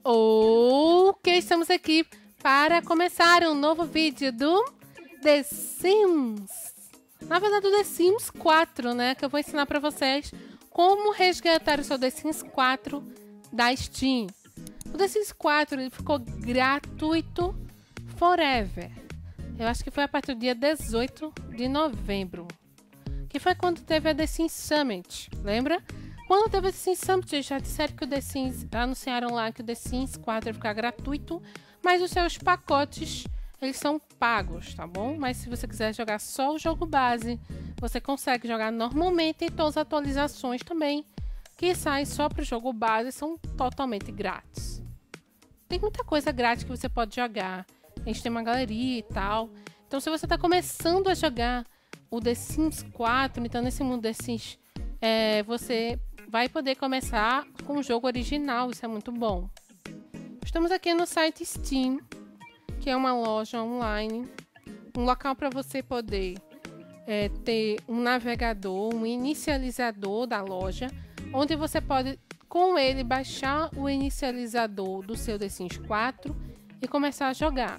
Ok, estamos aqui para começar um novo vídeo do The Sims. Na verdade, do The Sims 4, né? Que eu vou ensinar para vocês como resgatar o seu The Sims 4 da Steam. O The Sims 4 ele ficou gratuito forever. Eu acho que foi a partir do dia 18 de novembro. Que foi quando teve a The Sims Summit, lembra? Quando teve o The Sims Summit, já disseram que o The Sims, anunciaram lá que o The Sims 4 ia ficar gratuito, mas os seus pacotes, eles são pagos, tá bom? Mas se você quiser jogar só o jogo base, você consegue jogar normalmente e todas as atualizações também, que saem só para o jogo base, são totalmente grátis. Tem muita coisa grátis que você pode jogar, a gente tem uma galeria e tal. Então se você está começando a jogar o The Sims 4, então nesse mundo The Sims, você vai poder começar com o jogo original, isso é muito bom. Estamos aqui no site Steam, que é uma loja online, um local para você poder ter um navegador, um inicializador da loja, onde você pode, com ele, baixar o inicializador do seu The Sims 4 e começar a jogar.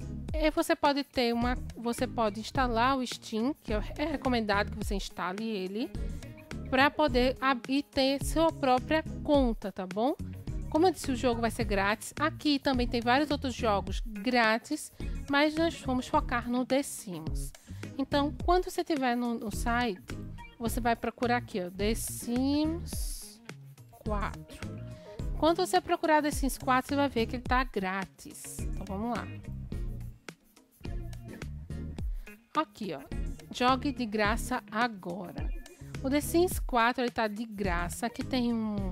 Você pode instalar o Steam, que é recomendado que você instale ele, para poder ter sua própria conta, tá bom? Como eu disse, o jogo vai ser grátis. Aqui também tem vários outros jogos grátis, mas nós vamos focar no The Sims. Então, quando você estiver no site, você vai procurar aqui, ó, The Sims 4. Quando você procurar The Sims 4, você vai ver que ele está grátis. Então, vamos lá. Aqui, ó, jogue de graça agora. O The Sims 4 ele tá de graça. Aqui tem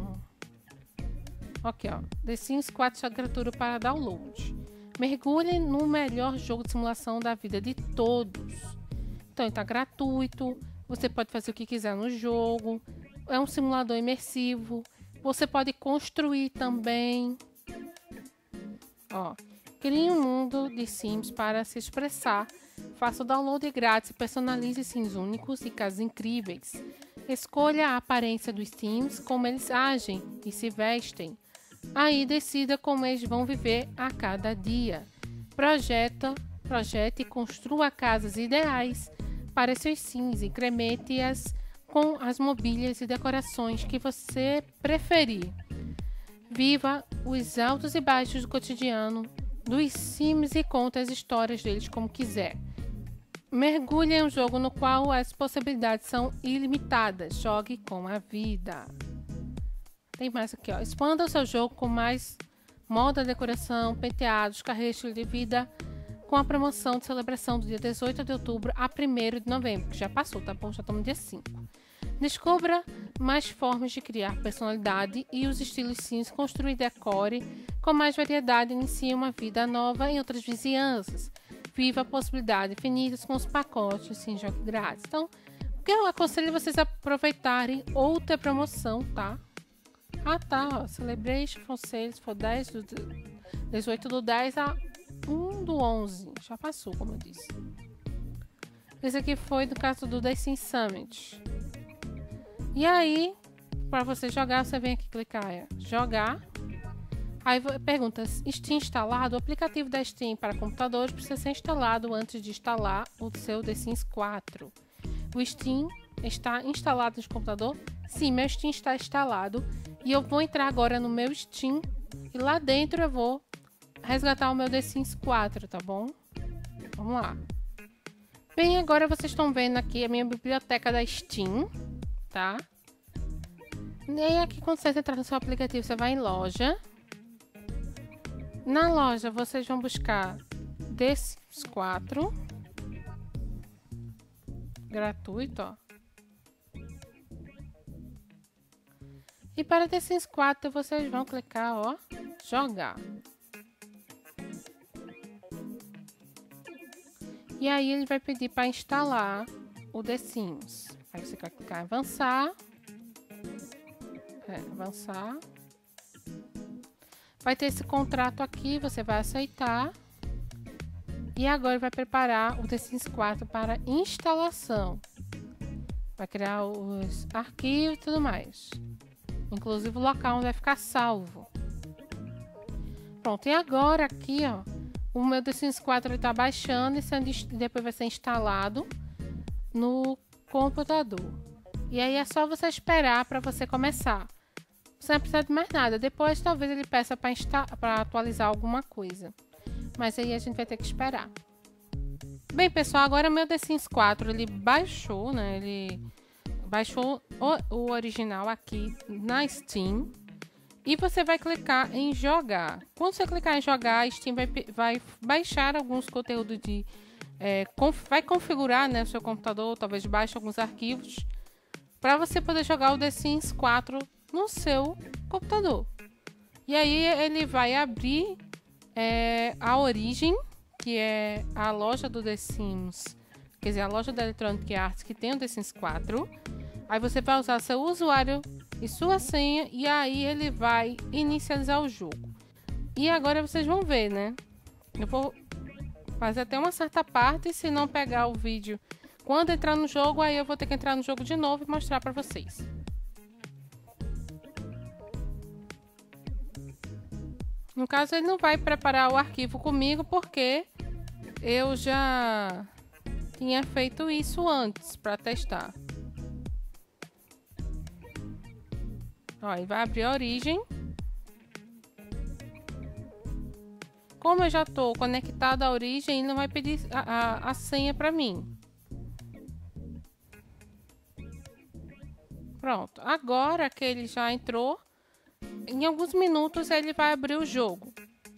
aqui, ó, The Sims 4 está gratuito para download. Mergulhe no melhor jogo de simulação da vida de todos. Então, ele tá gratuito. Você pode fazer o que quiser no jogo. É um simulador imersivo. Você pode construir também. Ó, crie um mundo de Sims para se expressar. Faça o download grátis, personalize Sims únicos e casas incríveis. Escolha a aparência dos Sims, como eles agem e se vestem. Aí decida como eles vão viver a cada dia. Projete e construa casas ideais para seus Sims. Incremente-as com as mobílias e decorações que você preferir. Viva os altos e baixos do cotidiano dos Sims e conte as histórias deles como quiser. Mergulhe em um jogo no qual as possibilidades são ilimitadas. Jogue com a vida. Tem mais aqui, ó. Expanda o seu jogo com mais moda, decoração, penteados, carreira, estilo de vida, com a promoção de celebração do dia 18 de outubro a 1º de novembro, que já passou, tá bom? Já estamos no dia 5. Descubra mais formas de criar personalidade e os estilos Sims, construir decore com mais variedade, inicie uma vida nova em outras vizinhanças. Viva a possibilidade infinitas com os pacotes Sim Jogo grátis. Então, o que eu aconselho vocês aproveitarem outra promoção, tá? Ah, tá, ó, Celebration for Sales for 18 do 10 a 1 do 11. Já passou, como eu disse. Esse aqui foi do caso do The Sims Summit. E aí, para você jogar, você vem aqui clicar em jogar. Aí pergunta, Steam instalado? O aplicativo da Steam para computadores precisa ser instalado antes de instalar o seu The Sims 4. O Steam está instalado no computador? Sim, meu Steam está instalado. E eu vou entrar agora no meu Steam. E lá dentro eu vou resgatar o meu The Sims 4, tá bom? Vamos lá. Bem, agora vocês estão vendo aqui a minha biblioteca da Steam, tá? E aí aqui quando você entrar no seu aplicativo, você vai em loja. Na loja, vocês vão buscar The Sims 4. Gratuito, ó. E para The Sims 4, vocês vão clicar, ó, jogar. E aí, ele vai pedir para instalar o The Sims. Aí você vai clicar em avançar. Avançar. Vai ter esse contrato aqui, você vai aceitar. E agora ele vai preparar o The Sims 4 para instalação. Vai criar os arquivos e tudo mais. Inclusive o local onde vai ficar salvo. Pronto, e agora aqui, ó, o meu The Sims 4 está baixando e depois vai ser instalado no computador. E aí é só você esperar para você começar. Você não precisa de mais nada. Depois talvez ele peça para atualizar alguma coisa. Mas aí a gente vai ter que esperar. Bem, pessoal, agora meu The Sims 4 ele baixou, né? Ele baixou o original aqui na Steam. E você vai clicar em jogar. Quando você clicar em jogar, a Steam vai baixar alguns conteúdos vai configurar, né, o seu computador, talvez baixe alguns arquivos para você poder jogar o The Sims 4 no seu computador. E aí ele vai abrir a Origin, que é a loja do The Sims, quer dizer, a loja da Electronic Arts que tem o The Sims 4. Aí você vai usar seu usuário e sua senha e aí ele vai inicializar o jogo. E agora vocês vão ver, né? Eu vou fazer até uma certa parte, se não pegar o vídeo quando entrar no jogo, aí eu vou ter que entrar no jogo de novo e mostrar para vocês. No caso, ele não vai preparar o arquivo comigo porque eu já tinha feito isso antes para testar. Ó, ele vai abrir a Origin. Como eu já estou conectado à Origin, ele não vai pedir a senha para mim. Pronto. Agora que ele já entrou, em alguns minutos ele vai abrir o jogo.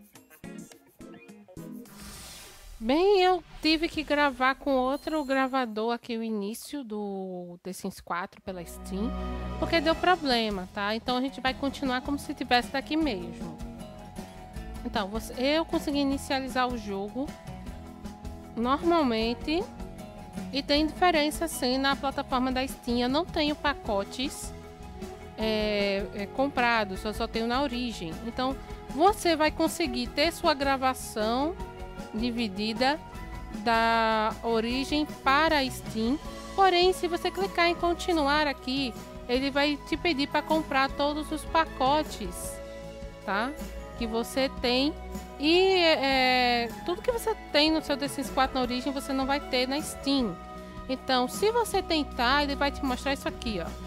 Bem, eu tive que gravar com outro gravador aqui o início do The Sims 4 pela Steam, porque deu problema, tá? Então a gente vai continuar como se tivesse daqui mesmo. Então, eu consegui inicializar o jogo normalmente e tem diferença sim na plataforma da Steam. Eu não tenho pacotes comprados, eu só tenho na Origin. Então, você vai conseguir ter sua gravação dividida da Origin para a Steam. Porém, se você clicar em continuar aqui, ele vai te pedir para comprar todos os pacotes, tá? Que você tem. E tudo que você tem no seu The Sims 4 na Origin, você não vai ter na Steam. Então, se você tentar, ele vai te mostrar isso aqui, ó.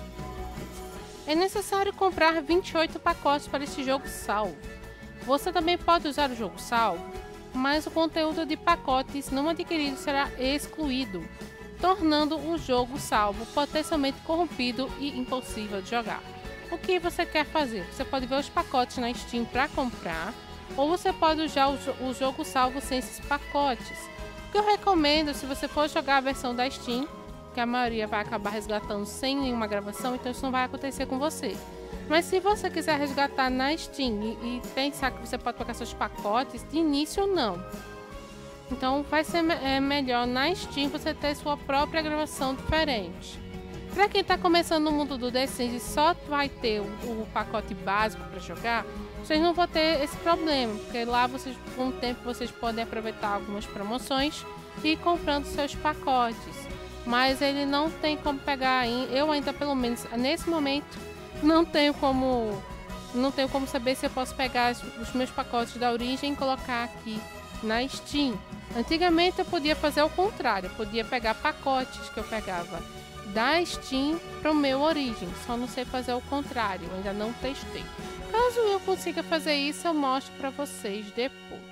É necessário comprar 28 pacotes para este jogo salvo. Você também pode usar o jogo salvo, mas o conteúdo de pacotes não adquiridos será excluído, tornando o jogo salvo potencialmente corrompido e impossível de jogar. O que você quer fazer? Você pode ver os pacotes na Steam para comprar, ou você pode usar o jogo salvo sem esses pacotes. O que eu recomendo, se você for jogar a versão da Steam, que a maioria vai acabar resgatando sem nenhuma gravação, então isso não vai acontecer com você. Mas se você quiser resgatar na Steam e pensar que você pode pegar seus pacotes, de início não. Então vai ser melhor na Steam você ter sua própria gravação diferente. Para quem está começando no mundo do The Sims e só vai ter o pacote básico para jogar, vocês não vão ter esse problema, porque lá vocês, com o tempo vocês podem aproveitar algumas promoções e ir comprando seus pacotes. Mas ele não tem como pegar, eu ainda pelo menos nesse momento não tenho como saber se eu posso pegar os meus pacotes da Origin e colocar aqui na Steam. Antigamente eu podia fazer o contrário, eu podia pegar pacotes que eu pegava da Steam para o meu Origin, só não sei fazer o contrário, eu ainda não testei. Caso eu consiga fazer isso, eu mostro para vocês depois.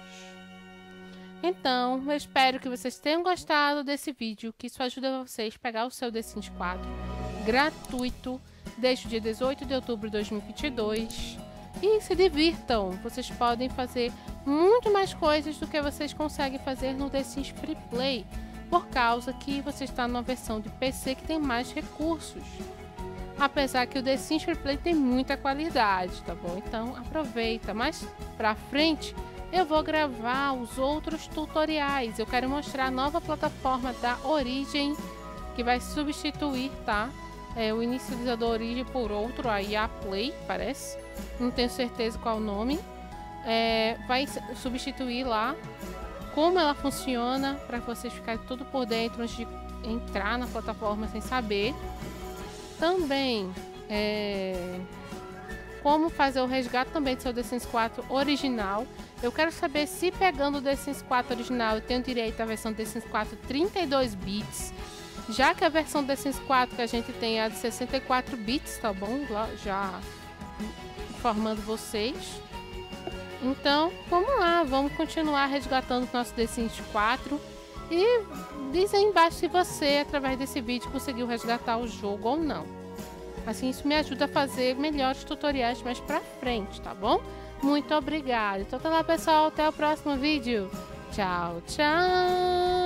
Então, eu espero que vocês tenham gostado desse vídeo, que isso ajuda vocês a pegar o seu The Sims 4 gratuito desde o dia 18 de outubro de 2022 e se divirtam. Vocês podem fazer muito mais coisas do que vocês conseguem fazer no The Sims Free Play, por causa que você está numa versão de PC que tem mais recursos. Apesar que o The Sims Free Play tem muita qualidade, tá bom? Então aproveita. Mais pra frente eu vou gravar os outros tutoriais. Eu quero mostrar a nova plataforma da Origin, que vai substituir, tá? O inicializador Origin por outro, a IA Play, parece. Não tenho certeza qual o nome. Vai substituir lá como ela funciona, para vocês ficarem tudo por dentro antes de entrar na plataforma sem saber. Também como fazer o resgate também do seu The Sims 4 original. Eu quero saber se pegando o The Sims 4 original eu tenho direito à versão do The Sims 4 32 bits, já que a versão do The Sims 4 que a gente tem é a de 64 bits, tá bom? Já informando vocês. Então, vamos lá, vamos continuar resgatando o nosso The Sims 4. E diz aí embaixo se você, através desse vídeo, conseguiu resgatar o jogo ou não. Assim, isso me ajuda a fazer melhores tutoriais mais pra frente, tá bom? Muito obrigada. Então tá lá, pessoal. Até o próximo vídeo. Tchau, tchau!